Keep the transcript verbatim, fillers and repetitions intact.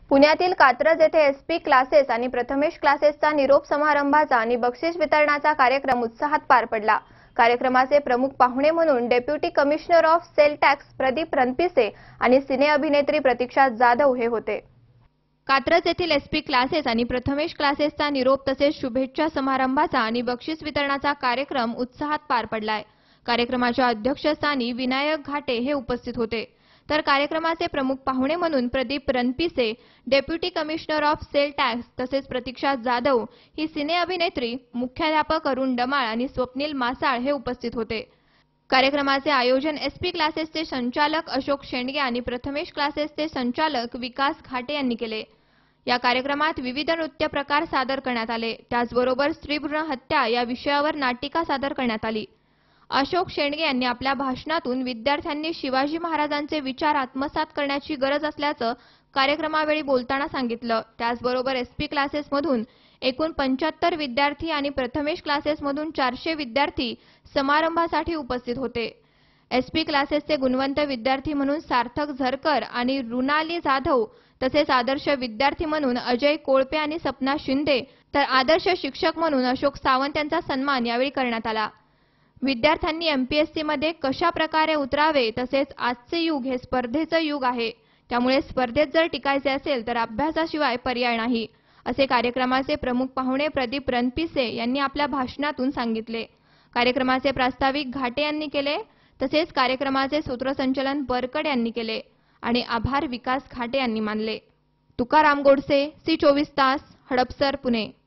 पुण्यातील कात्रज येथे SP classes आणि प्रथमेश क्लासेसचा निरोप समारंभाचा आणि बक्षीस वितरणाचा कार्यक्रम उत्साहात पार पडला। कार्यक्रमाचे प्रमुख पाहुणे म्हणून deputy commissioner of sale tax Pradeep Ranpise आणि सिने अभिनेत्री प्रतीक्षा जाधव हे होते। कात्रज येथील एसपी क्लासेस आणि प्रथमेश क्लासेसचा निरोप तसेच शुभेच्छा समारंभाचा आणि बक्षीस वितरणाचा कार्यक्रम उत्साहात पार पडलाय। कार्यक्रमाच्या अध्यक्षस्थानी विनायक घाटे हे उपस्थित होते, तर कार्यक्रमाचे प्रमुख पाहुणे म्हणून Pradeep Ranpise, deputy commissioner of sale tax तसेच प्रतीक्षा जाधव ही सिने अभिनेत्री, मुख्याध्यापक अरुण डमाळ आणि स्वप्नील मासाळ हे उपस्थित होते। कार्यक्रमाचे आयोजन एसपी क्लासेसचे संचालक अशोक शेंडगे आणि प्रथमेश क्लासेसचे संचालक विकास घाटे यांनी केले। या कार्यक्रमात विविध नृत्य प्रकार सादर करण्यात आले, त्याचबरोबर स्त्रीभ्रूण हत्या या विषयावर नाटिका सादर करण्यात आली। अशोक शेंडगे यांनी आपल्या भाषणातून विद्यार्थ्यांनी शिवाजी महाराजांचे विचार आत्मसात करण्याची गरज असल्याचं कार्यक्रमावेळी बोलताना सांगितलं। त्याचबरोबर एसपी क्लासेसमधून एकूण पंच्याहत्तर विद्यार्थी आणि प्रथमेश क्लासेसमधून चारशे विद्यार्थी समारंभासाठी उपस्थित होते। एसपी क्लासेसचे गुणवंत विद्यार्थी म्हणून सार्थक झरकर आणि रुनाली जाधव तसेच आदर्श विद्यार्थी म्हणून अजय कोळपे आणि सपना शिंदे तर आदर्श शिक्षक म्हणून अशोक सावंत यांचा सन्मान यावेळी करण्यात आला। विद्यार्थ्यांनी एमपीएससी मध्ये कशा प्रकारे उतरावे तसेच आजचे युग हे स्पर्धेचं युग आहे, त्यामुळे स्पर्धेत जर टिकायचे असेल तर अभ्यासाशिवाय पर्याय नाही, असे कार्यक्रमाचे प्रमुख पाहुणे प्रदीप रणपिसे यांनी आपल्या भाषणातून सांगितले। कार्यक्रमाचे प्रास्ताविक घाटे यांनी केले, तसेच कार्यक्रमाचे सूत्रसंचालन बरकड यांनी केले आणि आभार विकास घाटे यांनी मानले। तुकाराम गोडसे, सी चोवीस तास, हडपसर, पुणे।